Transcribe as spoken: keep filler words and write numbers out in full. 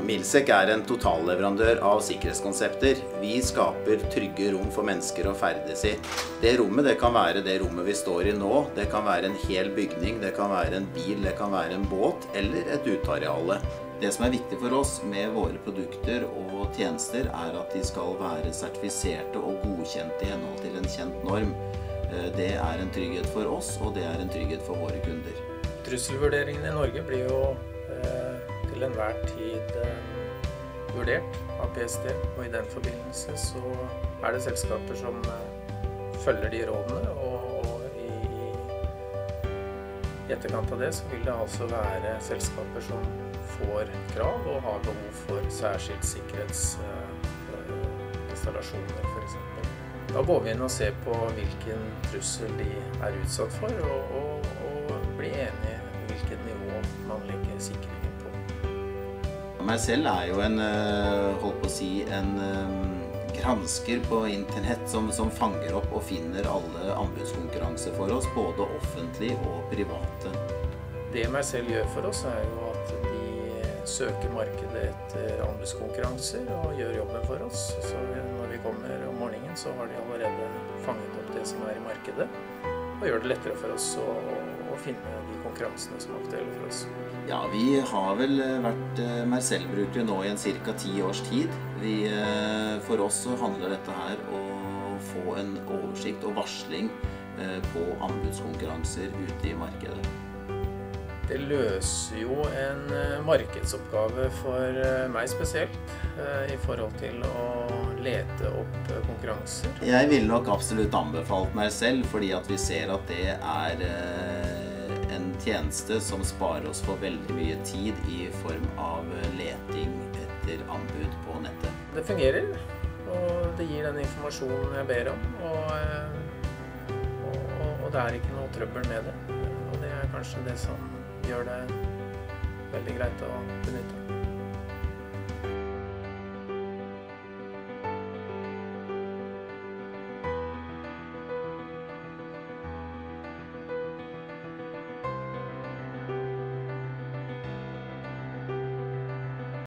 Milsec er en totalleverandør av sikkerhetskonsepter. Vi skaper trygge rom for mennesker å ferdes i. Det rommet det kan være det rommet vi står i nå. Det kan være en hel bygning, det kan være en bil, det kan være en båt eller et uteareale. Det som er viktig for oss med våre produkter og tjenester er at de skal være sertifiserte og godkjente i henhold til en kjent norm. Det er en trygghet for oss, og det er en trygghet for våre kunder. Trusselvurderingen i Norge blir jo eh, til enhver tid eh, vurdert av P S T, og i den forbindelse så er det selskaper som eh, følger de rådene, og, og i, i etterkant av det så vil det altså være selskaper som får krav og har behov for særskilt sikkerhetsinstallasjoner eh, for eksempel. Da går vi inn og ser på hvilken trussel de er utsatt for, og, og, og blir enige om hvilket nivå man legger sikringen på. Mercell er jo en, holdt på å si, en gransker på internett som, som fanger opp og finner alle anbudskonkurranser for oss, både offentlig og private. Det Mercell gjør for oss er jo at de søker markedet etter anbudskonkurranser og gjør jobben for oss. Så når vi kommer om morgenen så har de allerede fanget opp det som er i markedet, og gjør det lettere for oss å, å finne de konkurransene som er aktuelle for oss. Ja, vi har vel vært Mercell-brukere nå i en cirka ti års tid. Vi, for oss så handler dette her om å få en oversikt og varsling på anbudskonkurranser ute i markedet. Det løser jo en markedsoppgave for meg spesielt, i forhold til å lete opp konkurranser. Jeg vil nok absolutt anbefalt Mercell, fordi at vi ser at det er en tjeneste som sparer oss for veldig mye tid i form av leting etter anbud på nettet. Det fungerer, og det gir den informasjonen jeg ber om, og, og, og det er ikke noe trøbbel med det. Og det er kanskje det som gjør det veldig greit å benytte.